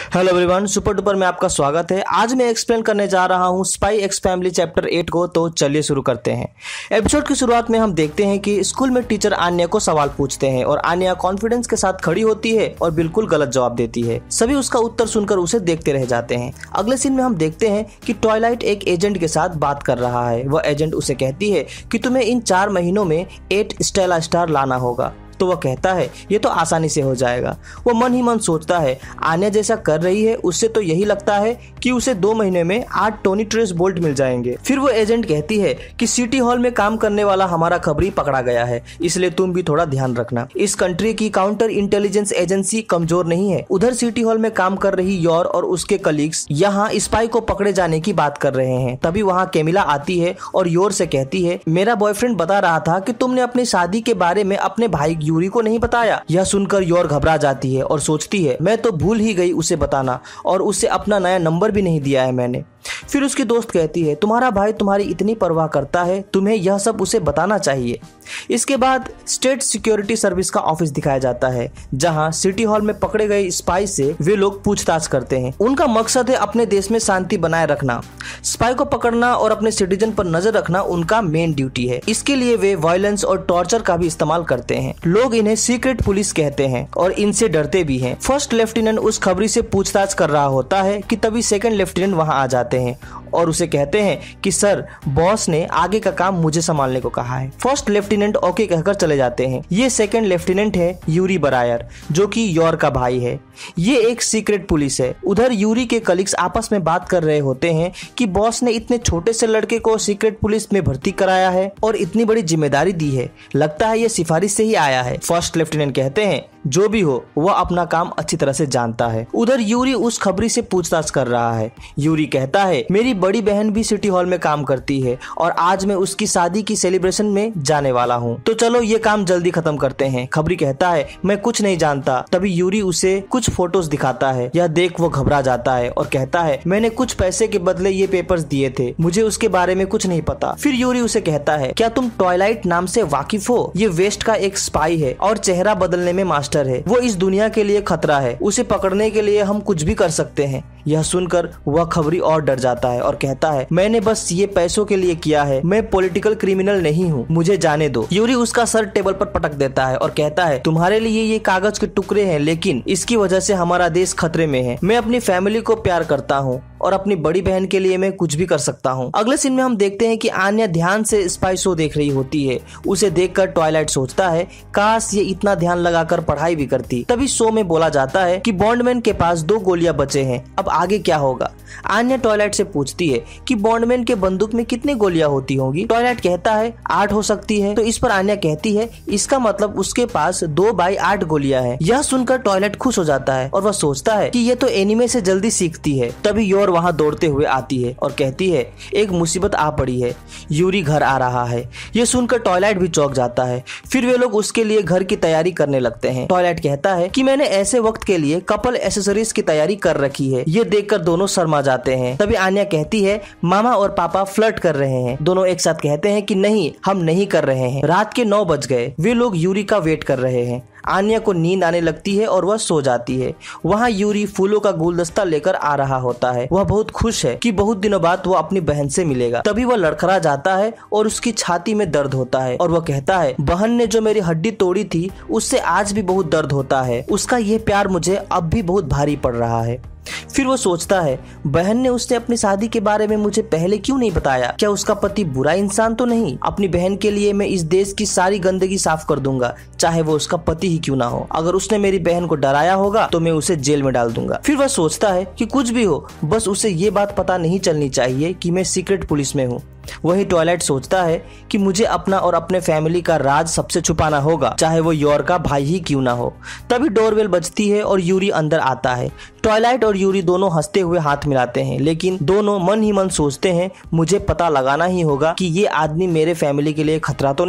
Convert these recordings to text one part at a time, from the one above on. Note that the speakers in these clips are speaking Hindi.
हेलो एवरीवन, सुपर डुपर में आपका स्वागत है। आज मैं एक्सप्लेन करने जा रहा हूं स्पाई एक्स फैमिली चैप्टर 8 को। तो चलिए शुरू करते हैं। एपिसोड की शुरुआत में हम देखते हैं कि स्कूल में टीचर आन्या को सवाल पूछते हैं और आन्या कॉन्फिडेंस के साथ खड़ी होती है और बिल्कुल गलत जवाब देती है। सभी उसका उत्तर सुनकर उसे देखते रह जाते हैं। अगले सीन में हम देखते हैं कि ट्वाइलाइट एक एजेंट के साथ बात कर रहा है। वह एजेंट उसे कहती है कि तुम्हें इन 4 महीनों में 8 स्टेला स्टार लाना होगा। तो वह कहता है ये तो आसानी से हो जाएगा। वह मन ही मन सोचता है आन्या जैसा कर रही है उससे तो यही लगता है कि उसे 2 महीने में 8 टोनी ट्रेस बोल्ट मिल जाएंगे। फिर वो एजेंट कहती है कि सिटी हॉल में काम करने वाला हमारा खबरी पकड़ा गया है, इसलिए तुम भी थोड़ा ध्यान रखना। इस कंट्री की काउंटर इंटेलिजेंस एजेंसी कमजोर नहीं है। उधर सिटी हॉल में काम कर रही योर और उसके कलीग्स यहाँ स्पाई को पकड़े जाने की बात कर रहे हैं। तभी वहाँ कैमिला आती है और योर से कहती है मेरा बॉयफ्रेंड बता रहा था कि तुमने अपनी शादी के बारे में अपने भाई यूरी को नहीं बताया। यह सुनकर योर घबरा जाती है और सोचती है मैं तो भूल ही गई उसे बताना, और उससे अपना नया नंबर भी नहीं दिया है मैंने। फिर उसकी दोस्त कहती है तुम्हारा भाई तुम्हारी इतनी परवाह करता है, तुम्हें यह सब उसे बताना चाहिए। इसके बाद स्टेट सिक्योरिटी सर्विस का ऑफिस दिखाया जाता है, जहां सिटी हॉल में पकड़े गए स्पाई से वे लोग पूछताछ करते हैं। उनका मकसद है अपने देश में शांति बनाए रखना। स्पाई को पकड़ना और अपने सिटीजन पर नजर रखना उनका मेन ड्यूटी है। इसके लिए वे वायलेंस और टॉर्चर का भी इस्तेमाल करते हैं। लोग इन्हें सीक्रेट पुलिस कहते हैं और इनसे डरते भी हैं। फर्स्ट लेफ्टिनेंट उस खबरी से पूछताछ कर रहा होता है कि तभी सेकंड लेफ्टिनेंट वहां आ जाते हैं और उसे कहते हैं कि सर बॉस ने आगे का काम मुझे संभालने को कहा है। फर्स्ट लेफ्टिनेंट ओके कहकर चले जाते हैं। ये सेकंड लेफ्टिनेंट है यूरी बरायर, जो कि योर का भाई है। ये एक सीक्रेट पुलिस है। उधर यूरी के कलीग्स आपस में बात कर रहे होते हैं कि बॉस ने इतने छोटे से लड़के को सीक्रेट पुलिस में भर्ती कराया है और इतनी बड़ी जिम्मेदारी दी है। लगता है ये सिफारिश से ही आया है। फर्स्ट लेफ्टिनेंट कहते हैं जो भी हो वह अपना काम अच्छी तरह से जानता है। उधर यूरी उस खबरी से पूछताछ कर रहा है। यूरी कहता है मेरी बड़ी बहन भी सिटी हॉल में काम करती है और आज मैं उसकी शादी की सेलिब्रेशन में जाने वाला हूँ, तो चलो ये काम जल्दी खत्म करते हैं। खबरी कहता है मैं कुछ नहीं जानता। तभी यूरी उसे कुछ फोटोज दिखाता है। यह देख वो घबरा जाता है और कहता है मैंने कुछ पैसे के बदले ये पेपर्स दिए थे, मुझे उसके बारे में कुछ नहीं पता। फिर यूरी उसे कहता है क्या तुम ट्वाइलाइट नाम से वाकिफ हो? ये वेस्ट का एक स्पाई है और चेहरा बदलने में मास्टर है। वो इस दुनिया के लिए खतरा है। उसे पकड़ने के लिए हम कुछ भी कर सकते हैं। यह सुनकर वह खबरी और डर जाता है और कहता है मैंने बस ये पैसों के लिए किया है, मैं पॉलिटिकल क्रिमिनल नहीं हूँ, मुझे जाने दो। यूरी उसका सर टेबल पर पटक देता है और कहता है तुम्हारे लिए ये कागज के टुकड़े हैं, लेकिन इसकी वजह से हमारा देश खतरे में है। मैं अपनी फैमिली को प्यार करता हूँ और अपनी बड़ी बहन के लिए मैं कुछ भी कर सकता हूँ। अगले सीन में हम देखते हैं कि आन्या ध्यान से स्पाई शो देख रही होती है। उसे देखकर ट्वाइलाइट सोचता है काश ये इतना ध्यान लगाकर पढ़ाई भी करती। तभी शो में बोला जाता है कि बॉन्डमैन के पास 2 गोलियां बचे हैं, अब आगे क्या होगा? आन्या ट्वाइलाइट से पूछती है कि बॉन्डमैन के बंदूक में कितनी गोलियां होती होंगी? ट्वाइलाइट कहता है 8 हो सकती है। तो इस पर आन्या कहती है इसका मतलब उसके पास 2/8 गोलियां हैं। यह सुनकर ट्वाइलाइट खुश हो जाता है और वह सोचता है कि ये तो एनीमे से जल्दी सीखती है। तभी योर वहाँ दौड़ते हुए आती है और कहती है एक मुसीबत आ पड़ी है, यूरी घर आ रहा है। ये सुनकर ट्वाइलाइट भी चौंक जाता है। फिर वे लोग उसके लिए घर की तैयारी करने लगते हैं। ट्वाइलाइट कहता है कि मैंने ऐसे वक्त के लिए कपल एसेसरीज की तैयारी कर रखी है। ये देखकर दोनों शर्मा जाते हैं। तभी आन्या कहती है मामा और पापा फ्लर्ट कर रहे हैं। दोनों एक साथ कहते हैं कि नहीं, हम नहीं कर रहे हैं। रात के 9 बज गए। वे लोग यूरी का वेट कर रहे हैं। आन्या को नींद आने लगती है और वह सो जाती है। वहाँ यूरी फूलों का गुलदस्ता लेकर आ रहा होता है। वह बहुत खुश है कि बहुत दिनों बाद वह अपनी बहन से मिलेगा। तभी वह लड़खड़ा जाता है और उसकी छाती में दर्द होता है और वह कहता है बहन ने जो मेरी हड्डी तोड़ी थी उससे आज भी बहुत दर्द होता है। उसका ये प्यार मुझे अब भी बहुत भारी पड़ रहा है। फिर वो सोचता है बहन ने उसने अपनी शादी के बारे में मुझे पहले क्यों नहीं बताया? क्या उसका पति बुरा इंसान तो नहीं? अपनी बहन के लिए मैं इस देश की सारी गंदगी साफ कर दूंगा, चाहे वो उसका पति ही क्यों ना हो। अगर उसने मेरी बहन को डराया होगा तो मैं उसे जेल में डाल दूंगा। फिर वह सोचता है कि कुछ भी हो, बस उसे ये बात पता नहीं चलनी चाहिए कि मैं सीक्रेट पुलिस में हूँ। वही ट्वाइलाइट सोचता है कि मुझे अपना और अपने फैमिली का राज सबसे छुपाना होगा, चाहे वो योर का भाई ही क्यों ना हो। तभी डोरबेल बजती है और यूरी अंदर आता है। ट्वाइलाइट और यूरी दोनों हंसते हुए हाथ मिलाते हैं, लेकिन दोनों मन ही मन सोचते हैं मुझे पता लगाना ही होगा कि ये आदमी मेरे फैमिली के लिए खतरा तो नहीं।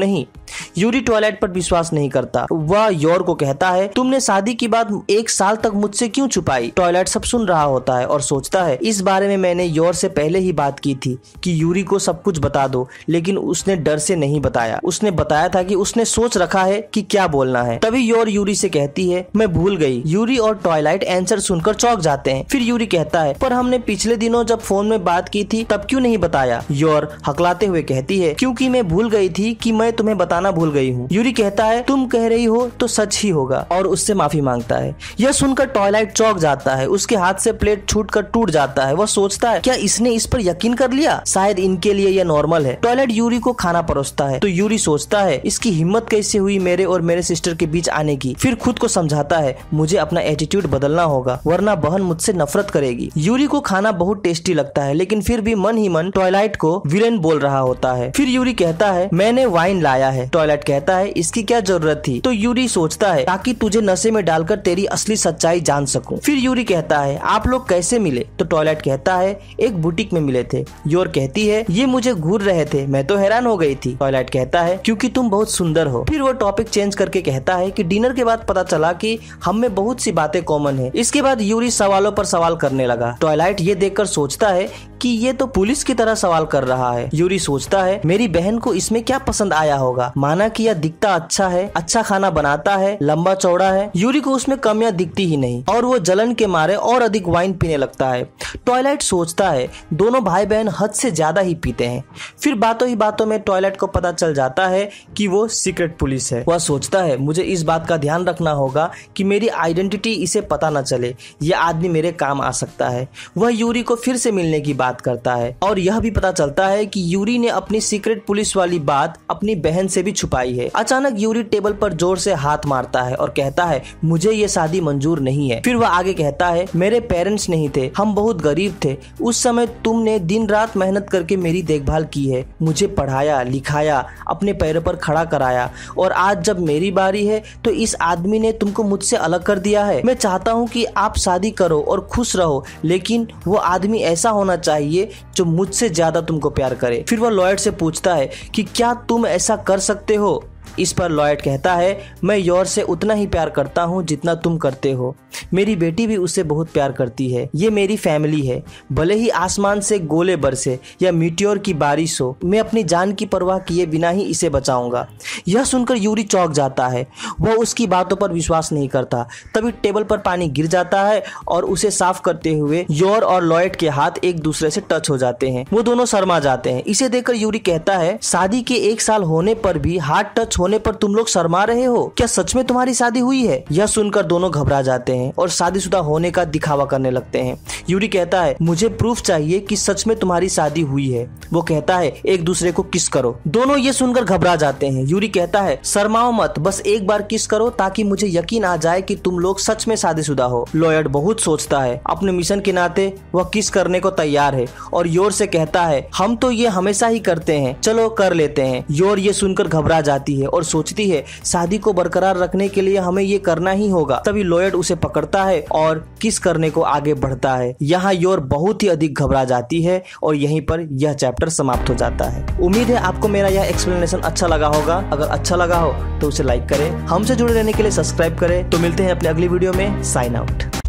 यूरी टॉयलेट पर विश्वास नहीं करता। वह योर को कहता है, तुमने शादी की बात 1 साल तक मुझसे क्यों छुपाई? टॉयलेट सब सुन रहा होता है और सोचता है, इस बारे में मैंने योर से पहले ही बात की थी कि यूरी को सब कुछ बता दो, लेकिन उसने डर से नहीं बताया। उसने बताया था कि उसने सोच रखा है कि क्या बोलना है। तभी योर यूरी से कहती है, मैं भूल गई। यूरी और टॉयलाइट आंसर सुनकर चौंक जाते हैं। फिर यूरी कहता है, पर हमने पिछले दिनों जब फोन में बात की थी तब क्यों नहीं बताया? योर हकलाते हुए कहती है, क्योंकि मैं भूल गई थी कि मैं तुम्हें बताना भूल गई हूँ। यूरी कहता है, तुम कह रही हो तो सच ही होगा, और उससे माफी मांगता है। यह सुनकर टॉयलाइट चौंक जाता है। उसके हाथ से प्लेट छूटकर टूट जाता है। वह सोचता है, क्या इसने इस पर यकीन कर लिया? शायद इनके लिए यह नॉर्मल है। टॉयलेट यूरी को खाना परोसता है तो यूरी सोचता है, इसकी हिम्मत कैसे हुई मेरे और मेरे सिस्टर के बीच आने की। फिर खुद को समझाता है, मुझे अपना एटीट्यूड बदलना होगा वरना बहन मुझसे नफरत करेगी। यूरी को खाना बहुत टेस्टी लगता है, लेकिन फिर भी मन ही मन टॉयलाइट को विलेन बोल रहा होता है। फिर यूरी कहता है, मैंने वाइन लाया है। टॉयलेट कहता है, इसकी क्या जरूरत थी? तो यूरी सोचता है, ताकि तुझे नशे में डालकर तेरी असली सच्चाई जान सकूं। फिर यूरी कहता है, आप लोग कैसे मिले? तो टॉयलेट कहता है, एक बुटीक में मिले थे। योर कहती है, ये मुझे घूर रहे थे, मैं तो हैरान हो गई थी। टॉयलेट कहता है, क्योंकि तुम बहुत सुंदर हो। फिर वो टॉपिक चेंज करके कहता है कि डिनर के बाद पता चला कि हम में बहुत सी बातें कॉमन है। इसके बाद यूरी सवालों पर सवाल करने लगा। टॉयलाइट ये देखकर सोचता है कि ये तो पुलिस की तरह सवाल कर रहा है। यूरी सोचता है, मेरी बहन को इसमें क्या पसंद आया होगा? माना कि यह दिखता अच्छा है, अच्छा खाना बनाता है, लंबा चौड़ा है। यूरी को उसमें कमियां दिखती ही नहीं और वो जलन के मारे और अधिक वाइन पीने लगता है। टॉयलाइट सोचता है, दोनों भाई बहन हद से ज्यादा ही पीते हैं। फिर बातों ही बातों में टॉयलेट को पता चल जाता है कि वो सीक्रेट पुलिस है। वह सोचता है, मुझे इस बात का ध्यान रखना होगा कि मेरी आइडेंटिटी इसे पता न चले। यह आदमी मेरे काम आ सकता है। वह यूरी को फिर से मिलने की बात करता है और यह भी पता चलता है कि यूरी ने अपनी सीक्रेट पुलिस वाली बात अपनी बहन से भी छुपाई है। अचानक यूरी टेबल पर जोर से हाथ मारता है और कहता है, मुझे ये शादी मंजूर नहीं है। फिर वह आगे कहता है, मेरे पेरेंट्स नहीं थे, हम बहुत गरीब थे। उस समय तुमने दिन रात मेहनत करके मेरी देखभाल की है, मुझे पढ़ाया लिखाया, अपने पैरों पर खड़ा कराया, और आज जब मेरी बारी है तो इस आदमी ने तुमको मुझसे अलग कर दिया है। मैं चाहता हूँ कि आप शादी करो और खुश रहो, लेकिन वो आदमी ऐसा होना चाहिए जो मुझसे ज्यादा तुमको प्यार करे। फिर वह लॉयड से पूछता है कि क्या तुम ऐसा कर सकते हो? इस पर लॉयड कहता है, मैं योर से उतना ही प्यार करता हूँ जितना तुम करते हो। मेरी बेटी भी उससे बहुत प्यार करती है। ये मेरी फैमिली है। भले ही आसमान से गोले बरसे या मीटियोर की बारिश हो, मैं अपनी जान की परवाह किए बिना ही इसे बचाऊंगा। यह सुनकर यूरी चौंक जाता है। वह उसकी बातों पर विश्वास नहीं करता। तभी टेबल पर पानी गिर जाता है और उसे साफ करते हुए योर और लॉयड के हाथ एक दूसरे से टच हो जाते हैं। वो दोनों शर्मा जाते हैं। इसे देखकर यूरी कहता है, शादी के 1 साल होने पर भी हाथ टच होने पर तुम लोग शर्मा रहे हो? क्या सच में तुम्हारी शादी हुई है? यह सुनकर दोनों घबरा जाते हैं और शादीशुदा होने का दिखावा करने लगते हैं। यूरी कहता है, मुझे प्रूफ चाहिए कि सच में तुम्हारी शादी हुई है। वो कहता है, एक दूसरे को किस करो। दोनों ये सुनकर घबरा जाते हैं। यूरी कहता है, शर्माओ मत, बस एक बार किस करो ताकि मुझे यकीन आ जाए कि तुम लोग सच में शादीशुदा हो। लॉयड बहुत सोचता है। अपने मिशन के नाते वह किस करने को तैयार है और योर से कहता है, हम तो ये हमेशा ही करते हैं, चलो कर लेते हैं। योर ये सुनकर घबरा जाती है और सोचती है, शादी को बरकरार रखने के लिए हमें ये करना ही होगा। तभी लॉयड उसे पकड़ता है और किस करने को आगे बढ़ता है। यहाँ योर बहुत ही अधिक घबरा जाती है और यहीं पर यह चैप्टर समाप्त हो जाता है। उम्मीद है आपको मेरा यह एक्सप्लेनेशन अच्छा लगा होगा। अगर अच्छा लगा हो तो उसे लाइक करें, हमसे जुड़े रहने के लिए सब्सक्राइब करें। तो मिलते हैं अपने अगली वीडियो में। Sign out.